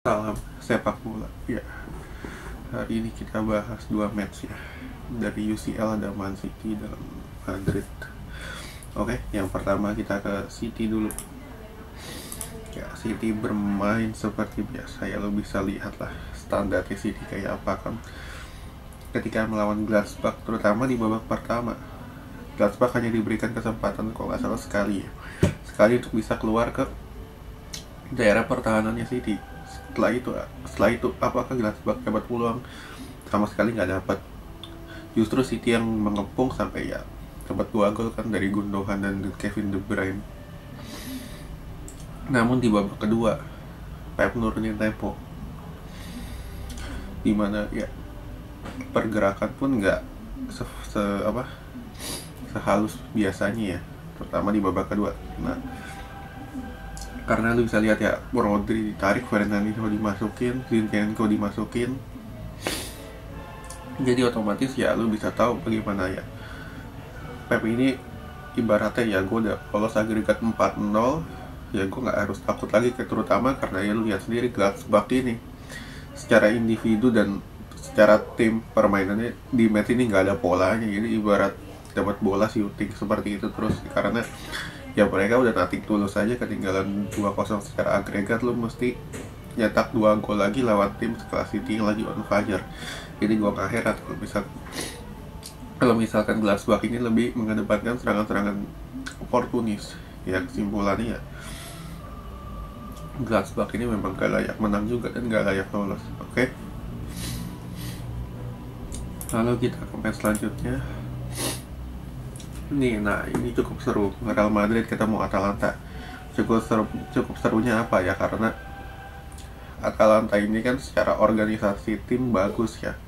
Salam sepak bola. Ya, hari ini kita bahas dua match ya, dari UCL ada Man City dan Madrid. Oke, yang pertama kita ke City dulu. Ya, City bermain seperti biasa ya, lo bisa lihat lah standarnya City kayak apa kan. Ketika melawan Gladbach, terutama di babak pertama, Gladbach hanya diberikan kesempatan kalau nggak salah sekali untuk bisa keluar ke daerah pertahanannya City. Setelah itu apakah Gladbach dapat peluang? Sama sekali nggak dapat. Justru City yang mengepung sampai ya dapat 2 gol kan dari Gundogan dan Kevin De Bruyne. Namun di babak kedua Pep nurunin tempo, dimana ya pergerakan pun nggak sehalus biasanya ya, terutama di babak kedua. Nah, karena lu bisa lihat ya, Rodri ditarik, Fernandinho dimasukin, Zinchenko dimasukin, jadi otomatis ya lu bisa tahu bagaimana ya Pep ini ibaratnya ya, gue udah lolos agregat 4-0 ya, gue nggak harus takut lagi, terutama karena ya lu lihat sendiri Gladbach ini secara individu dan secara tim permainannya di match ini nggak ada polanya. Jadi ibarat dapat bola shooting seperti itu terus, karena ya mereka udah nating tulus saja, ketinggalan 2-0 secara agregat, lu mesti nyetak 2 gol lagi lawan tim sekelas City yang lagi on fire. Jadi gua gak heran kalau misalkan Gladbach ini lebih mengedepankan serangan-serangan oportunis. Ya kesimpulannya ya, Gladbach ini memang gak layak menang juga dan gak layak lolos. Oke? Lalu kita ke match selanjutnya. Ini cukup seru, Real Madrid ketemu Atalanta. Cukup serunya apa ya, karena Atalanta ini kan secara organisasi tim bagus ya.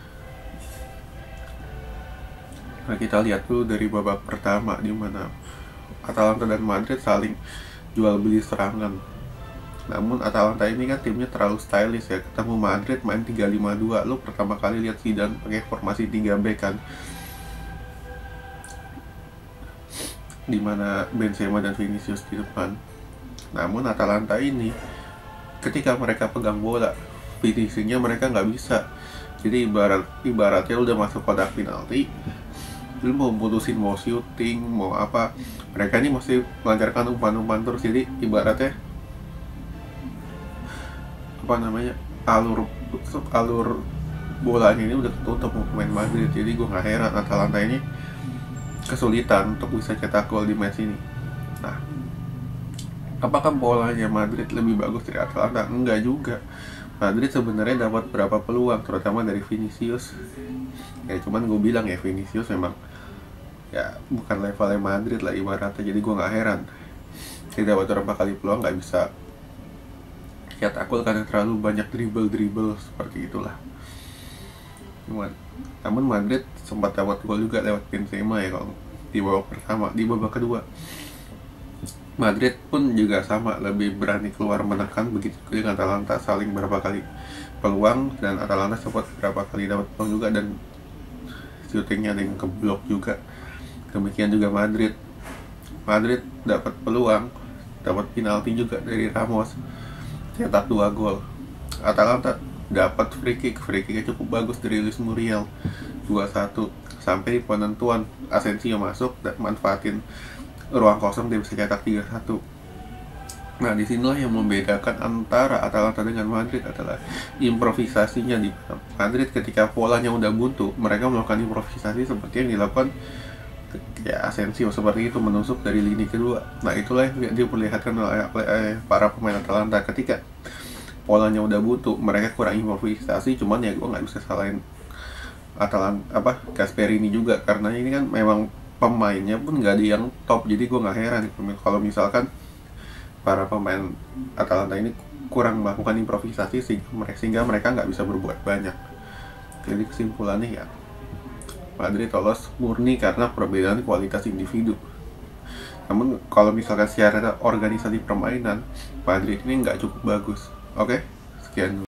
Nah, kita lihat dulu dari babak pertama, di mana Atalanta dan Madrid saling jual beli serangan. Namun Atalanta ini kan timnya terlalu stylish ya, ketemu Madrid main 3-5-2. Lu pertama kali lihat Zidane pakai formasi 3 back kan, dimana Benzema dan Vinicius di depan. Namun Atalanta ini ketika mereka pegang bola, finishingnya mereka nggak bisa. Jadi ibaratnya udah masuk kotak penalti, lu mau putusin, mau shooting, mau apa, mereka ini masih melancarkan umpan-umpan terus. Jadi ibaratnya alur bolanya ini udah ketutup pemain Madrid. Jadi gue nggak heran Atalanta ini kesulitan untuk bisa cetak gol di match ini. Nah, apakah bolanya Madrid lebih bagus dari Atalanta? Enggak juga. Madrid sebenarnya dapat berapa peluang, terutama dari Vinicius. Ya cuman gue bilang ya, Vinicius memang ya bukan levelnya Madrid lah ibaratnya. Jadi gue nggak heran dia dapat berapa kali peluang nggak bisa cetak gol karena terlalu banyak dribble seperti itulah. Namun Madrid sempat dapat gol juga lewat Benzema ya kalau di babak pertama. Di babak kedua Madrid pun juga sama, lebih berani keluar menekan, begitu dengan Atalanta saling berapa kali peluang, dan Atalanta sempat berapa kali dapat peluang juga dan shootingnya ada yang keblok juga. Demikian juga Madrid dapat peluang, dapat penalti juga dari Ramos, cetak 2 gol. Atalanta dapat free kicknya cukup bagus dari Luis Muriel, 2-1. Sampai di penentuan Asensio masuk dan manfaatin ruang kosong, dia bisa cetak 3-1. Nah, disinilah yang membedakan antara Atalanta dengan Madrid adalah improvisasinya. Di Madrid ketika polanya udah buntu, mereka melakukan improvisasi seperti yang dilakukan ya Asensio, seperti itu, menusuk dari lini kedua. Nah, itulah yang diperlihatkan oleh para pemain Atalanta. Ketika polanya udah buntu, mereka kurang improvisasi. Cuman ya gue nggak bisa salahin Gasperini juga, karena ini kan memang pemainnya pun nggak ada yang top. Jadi gue nggak heran kalau misalkan para pemain Atalanta ini kurang melakukan improvisasi sehingga mereka nggak bisa berbuat banyak. Jadi kesimpulannya ya, Madrid lolos murni karena perbedaan kualitas individu. Namun kalau misalkan secara organisasi permainan, Madrid ini nggak cukup bagus. Oke, sekian dulu.